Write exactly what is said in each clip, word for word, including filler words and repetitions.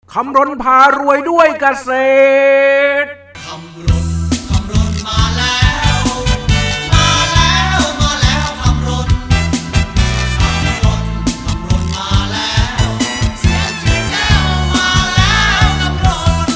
คำรณพารวยด้วยเกษตรคำรณคำรณมาแล้วมาแล้วมาแล้วคำรณคำรณคำรณมาแล้วเสียงถึงแล้วมาแล้วคำรณ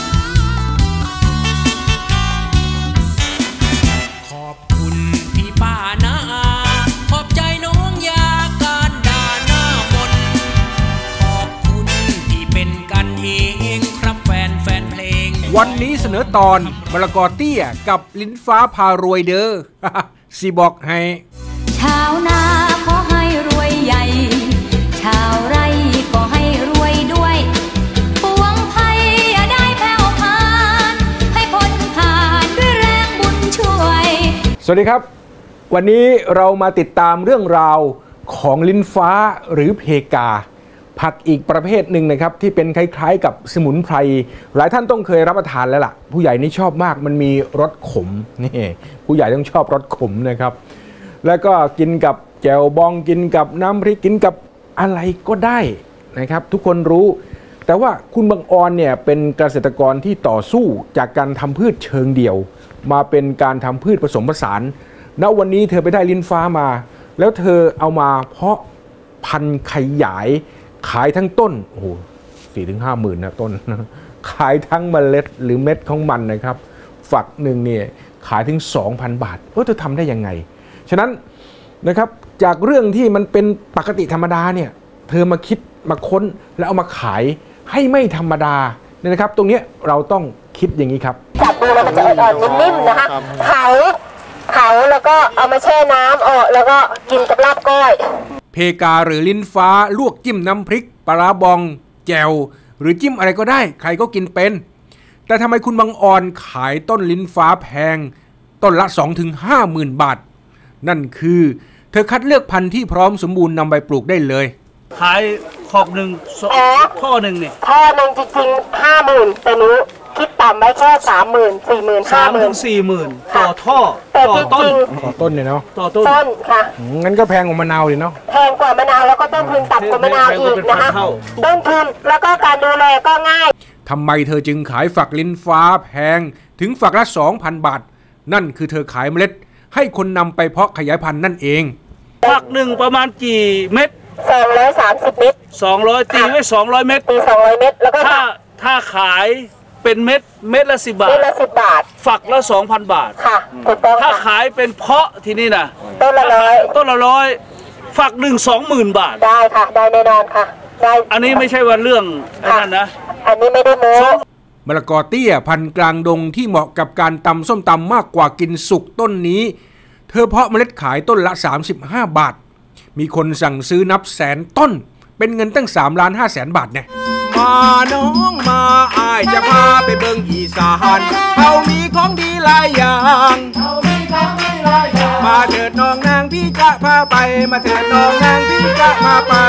ขอบคุณพี่ป้านะขอบใจน้องยาการด่าหน้ามนขอบคุณที่เป็นกันเองครับแฟนแฟนเพลงวันนี้เสนอตอนมะละกอเตี้ยกับลิ้นฟ้าพารวยเด้อ สิบอกให้ชาวนาขอให้รวยใหญ่ชาวไร่ก็ให้รวยด้วยปวงภัยอย่าได้แผ่วพานให้พ้นผ่านด้วยแรงบุญช่วยสวัสดีครับวันนี้เรามาติดตามเรื่องราวของลิ้นฟ้าหรือเพกาผักอีกประเภทหนึ่งนะครับที่เป็นคล้ายๆกับสมุนไพรหลายท่านต้องเคยรับประทานแล้วล่ะผู้ใหญ่นี่ชอบมากมันมีรสขมนี่ผู้ใหญ่ต้องชอบรสขมนะครับแล้วก็กินกับแจ่วบองกินกับน้ำพริกกินกับอะไรก็ได้นะครับทุกคนรู้แต่ว่าคุณบังออนเนี่ยเป็นเกษตรกรที่ต่อสู้จากการทำพืชเชิงเดี่ยวมาเป็นการทำพืชผสมผสานณวันนี้เธอไปได้ลิ้นฟ้ามาแล้วเธอเอามาเพาะพันธุ์ขยายขายทั้งต้นโอ้โหสี่ถึงห้าหมื่นนะต้นขายทั้งเมล็ดหรือเม็ดของมันนะครับฝักหนึ่งเนี่ยขายถึง สองพัน บาทเออเธอทำได้ยังไงฉะนั้นนะครับจากเรื่องที่มันเป็นปกติธรรมดาเนี่ยเธอมาคิดมาค้นแล้วเอามาขายให้ไม่ธรรมดาเนี่ยนะครับตรงนี้เราต้องคิดอย่างนี้ครับจับดูแล้วมันจะอ่อนๆนิ่มๆนะคะเผาเผาแล้วก็เอามาแช่น้ำออกแล้วก็กินกับลาบก้อยเพกาหรือลิ้นฟ้าลวกจิ้มน้ำพริกปลาบองแจ่วหรือจิ้มอะไรก็ได้ใครก็กินเป็นแต่ทำไมคุณบังออนขายต้นลิ้นฟ้าแพงต้นละ สองถึงห้าหมื่น บาทนั่นคือเธอคัดเลือกพันธุ์ที่พร้อมสมบูรณ์นำไปปลูกได้เลยขายขอบหนึ่งท่อหนึ่งเนี่ยท่อหนึ่งจริงๆห้าหมื่นแต่นี้คิดต่ำไว้แค่สามหมื่นสี่หมื่นห้าหมื่นสี่หมื่นต่อท่อต่อต้นต่อต้นเนี่ยเนาะต่อต้นต้นค่ะงั้นก็แพงกว่ามะนาวเลยเนาะแพงกว่ามะนาวแล้วก็ต้นทุนต่ำกว่ามะนาวอีกนะคะต้นทุนแล้วก็การดูแลก็ง่ายทำไมเธอจึงขายฝักลิ้นฟ้าแพงถึงฝักละ สองพัน บาทนั่นคือเธอขายเมล็ดให้คนนำไปเพาะขยายพันธุ์นั่นเองฝักหนึ่งประมาณกี่เม็ดสองร้อยสามสิบเม็ดสองร้อยตีไว้สองร้อยเม็ดตีสองร้อยเม็ดแล้วก็ถ้าถ้าขายเป็นเม็ดเม็ดละสิบบาทเม็ดละสิบบาทฝักละสองพันบาทค่ะถูกต้องถ้าขายเป็นเพาะที่นี่นะต้นละร้อยต้นละร้อยฝักหนึ่งสองหมื่นบาทได้ค่ะได้แน่นอนค่ะได้อันนี้ไม่ใช่ว่าเรื่องนั่นนะอันนี้ไม่ได้โม้มะละกอเตี้ยพันธุ์กลางดงที่เหมาะกับการตำส้มตำมากกว่ากินสุกต้นนี้เธอเพาะเมล็ดขายต้นละสามสิบห้าบาทมีคนสั่งซื้อนับแสนต้นเป็นเงินตั้งสามล้านห้าแสนบาทเนี่ยมาน้องมาอ้ายจะพาไปเบิ่งอีสานเขามีของดีหลายอย่างมาเถิดน้องนางพี่จะพาไปมาเถิดน้องนางพี่จะพาไป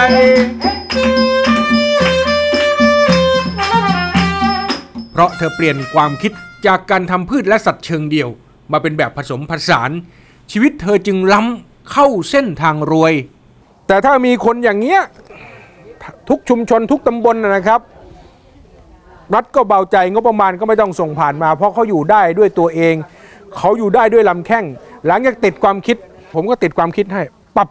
เพราะเธอเปลี่ยนความคิดจากการทำพืชและสัตว์เชิงเดี่ยวมาเป็นแบบผสมผสานชีวิตเธอจึงล้ำเข้าเส้นทางรวยแต่ถ้ามีคนอย่างเงี้ยทุกชุมชนทุกตำบลนะครับรัฐก็เบาใจงบประมาณก็ไม่ต้องส่งผ่านมาเพราะเขาอยู่ได้ด้วยตัวเองเขาอยู่ได้ด้วยลำแข้งหลังจากติดความคิดผมก็ติดความคิดให้ปับ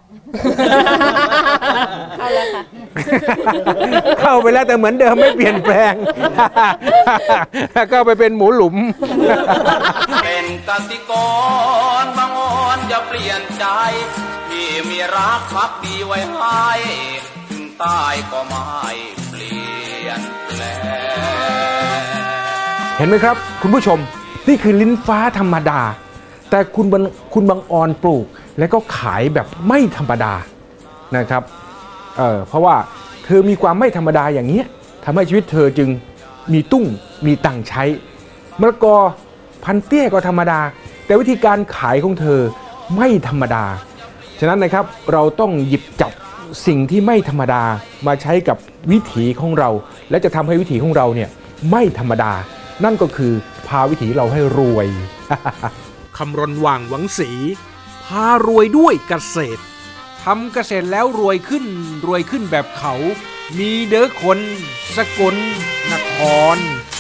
เข้าแล้วค่ะเข้าไปแล้วแต่เหมือนเดิมไม่เปลี่ยนแปลงก็ไปเป็นหมูหลุมเป็นกสิกรบางอ่อนอย่าเปลี่ยนใจที่มีรักพักดีไว้ให้ถึงตายก็ไม่เปลี่ยนแปลงเห็นไหมครับคุณผู้ชมนี่คือลิ้นฟ้าธรรมดาแต่คุณบังคุณบังออนปลูกแล้วก็ขายแบบไม่ธรรมดานะครับเออเพราะว่าเธอมีความไม่ธรรมดาอย่างนี้ทำให้ชีวิตเธอจึงมีตุ้งมีตังค์ใช้มะละกอพันเตี้ยก็ธรรมดาแต่วิธีการขายของเธอไม่ธรรมดาฉะนั้นนะครับเราต้องหยิบจับสิ่งที่ไม่ธรรมดามาใช้กับวิถีของเราและจะทำให้วิถีของเราเนี่ยไม่ธรรมดานั่นก็คือพาวิถีเราให้รวย คำรณว่างหวังศรีพารวยด้วยเกษตรทำเกษตรแล้วรวยขึ้นรวยขึ้นแบบเขามีเด้อคนสกลนคร